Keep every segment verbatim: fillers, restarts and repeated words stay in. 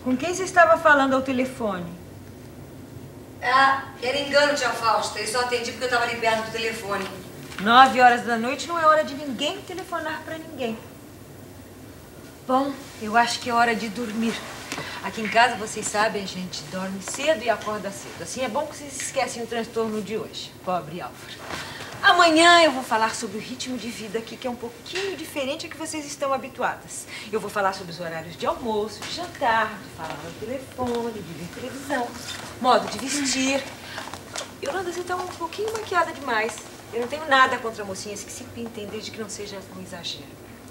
Com quem você estava falando ao telefone? Ah, era engano, tia Fausta. Eu só atendi porque eu estava ali perto do telefone. Nove horas da noite não é hora de ninguém telefonar para ninguém. Bom, eu acho que é hora de dormir. Aqui em casa, vocês sabem, a gente dorme cedo e acorda cedo. Assim é bom que vocês esquecem o transtorno de hoje. Pobre Álvaro. Amanhã eu vou falar sobre o ritmo de vida aqui, que é um pouquinho diferente ao que vocês estão habituadas. Eu vou falar sobre os horários de almoço, de jantar, de falar no telefone, de ver televisão, modo de vestir. Yolanda, você tá um pouquinho maquiada demais. Eu não tenho nada contra mocinhas que se pintem, desde que não seja um exagero.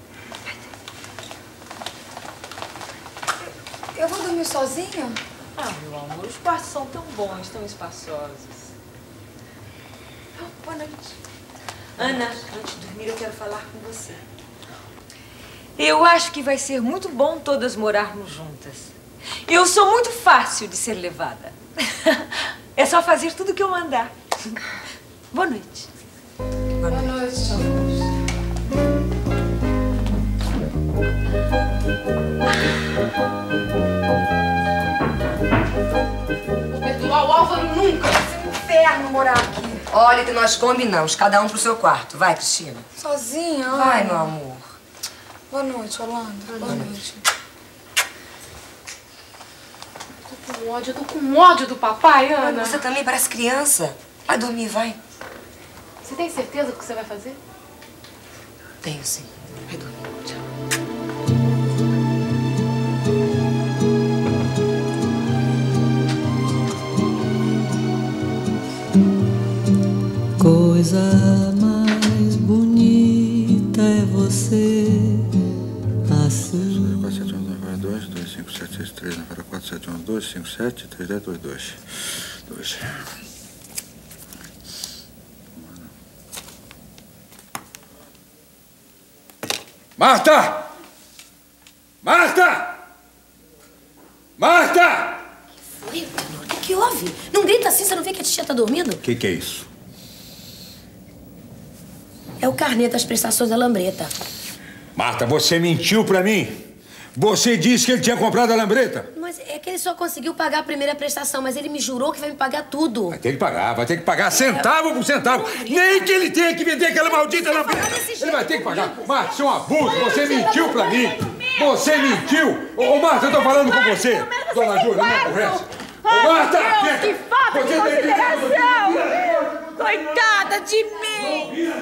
Eu vou dormir sozinha? Ah, meu amor, os quartos são tão bons, tão espaçosos. Oh, boa noite. Ana, antes de dormir eu quero falar com você. Eu acho que vai ser muito bom todas morarmos juntas. Eu sou muito fácil de ser levada. É só fazer tudo o que eu mandar. Boa noite. Boa noite. Vou perdoar o Álvaro nunca. Vai ser um inferno morar aqui. Olha que nós combinamos, cada um pro seu quarto. Vai, Cristina. Sozinha? Vai, ai. meu amor. Boa noite, Yolanda. Boa, Boa noite. noite. Eu tô com ódio, eu tô com ódio do papai, Ana. Você também parece criança. Vai dormir, vai. Você tem certeza do que você vai fazer? Tenho, sim. Vai dormir. Tchau. Coisa mais bonita é você assim. quatro sete um nove dois, dois cinco sete seis três, quatro sete um dois, cinco sete três dez dois dois. dois. Marta! Marta! Marta! Oi, o que que houve? Não grita assim, você não vê que a titia tá dormindo? O que que é isso? É o carnê das prestações da lambreta. Marta, você mentiu pra mim. Você disse que ele tinha comprado a lambreta. Mas é que ele só conseguiu pagar a primeira prestação, mas ele me jurou que vai me pagar tudo. Vai ter que pagar, vai ter que pagar centavo por centavo. Nem que ele tenha que vender aquela maldita lambreta. Ele vai ter que pagar. Marta, isso é um abuso. Você mentiu pra mim. Você mentiu. Ô, Marta, eu tô falando com você. Dona Júlia, não aborrece. Ô, Marta! Que falta de consideração! Coitada de mim!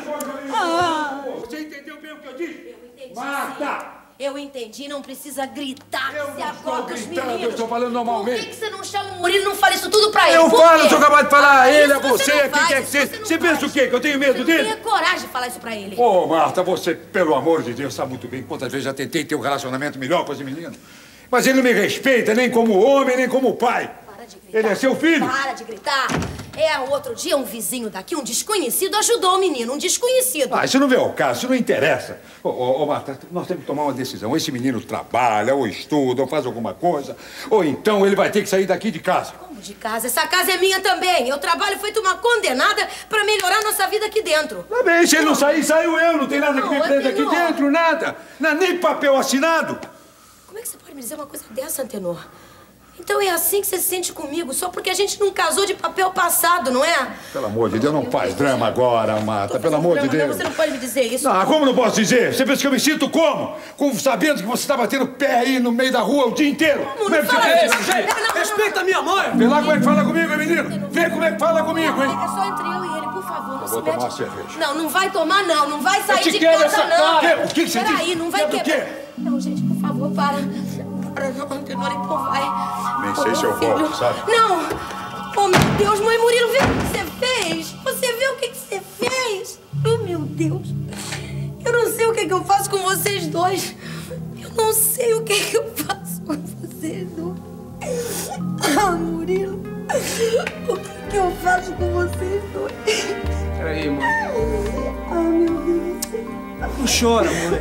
Ah. Você entendeu bem o que eu disse? Eu entendi. Marta! Eu entendi, não precisa gritar. Eu Você não estou acorda os gritando, meninos. eu estou falando normalmente. Por que, que você não chama o Murilo e não fala isso tudo pra ele? Eu Por falo, quê? eu sou capaz de falar a ele, a Isso você, não a quem faz, quer que isso seja. você não Você pensa faz. o quê? Que eu tenho medo Você dele? não tenha coragem de falar isso pra ele. Ô, Marta, você, pelo amor de Deus, sabe muito bem quantas vezes já tentei ter um relacionamento melhor com esse menino. Mas ele não me respeita nem como homem, nem como pai. Para de gritar. Ele é seu filho. Para de gritar. É, outro dia um vizinho daqui, um desconhecido, ajudou o menino. Um desconhecido. Ah, isso não vem ao caso, isso não interessa. Ô, ô, ô, Marta, nós temos que tomar uma decisão. Esse menino trabalha, ou estuda, ou faz alguma coisa, ou então ele vai ter que sair daqui de casa. Como de casa? Essa casa é minha também. Eu trabalho feito uma condenada pra melhorar nossa vida aqui dentro. Tá bem, se ele não sair, saiu eu. Não tem nada que me Não, prenda aqui Antenor. dentro, nada. Não, nem papel assinado. Como é que você pode me dizer uma coisa dessa, Antenor? Então é assim que você se sente comigo, só porque a gente não casou de papel passado, não é? Pelo amor de Deus, não faz drama agora, Marta. Pelo amor de Drama, Deus. não, você não pode me dizer isso. Não, como não posso dizer? Você pensa que eu me sinto como? Com, sabendo que você tá batendo pé aí no meio da rua o dia inteiro? Não, Como é não que você fala pensa? isso. Não, não, não, Respeita a minha mãe! Vê lá como é que fala comigo, hein, menino? Vê como é que fala comigo, hein? É só entre eu e ele, por favor. Não Eu se vou mete. tomar uma cerveja. Não, não vai tomar, não. Não vai sair te de quero casa, essa não. cara. O que que você Peraí, disse? não vai Quer do quebrar. quê? Não, gente, por favor, para. Para, não, Antenor, então vai. Nem Ô, sei se eu meu filho. volto, sabe? Não! Oh, meu Deus, mãe Murilo, viu o que você fez? Você viu o que que você fez? Oh, meu Deus. Eu não sei o que que eu faço com vocês dois. Eu não sei o que que eu faço com vocês dois. Ah, Murilo. O que que eu faço com vocês dois? Peraí, mãe. Ah, meu Deus. Não chora, mãe.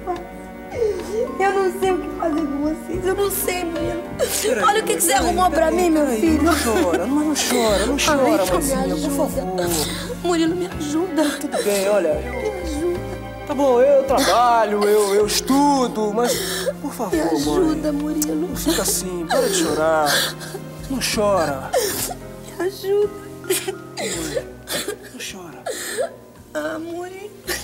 Eu não sei o que fazer com vocês. Eu não sei, Murilo. Peraí, Olha o que, que você peraí, arrumou pra peraí, mim, meu peraí. filho. Não chora, não, não chora, não chora, Ai, então me mãezinha, por ajuda. favor. Murilo, me ajuda. Tudo bem, olha. Me ajuda. Tá bom, eu trabalho, eu, eu estudo, mas por Por favor, Me ajuda, mãe. Murilo. Não fica assim, para de chorar. Não chora. Me ajuda. Não chora. Ah, Murilo.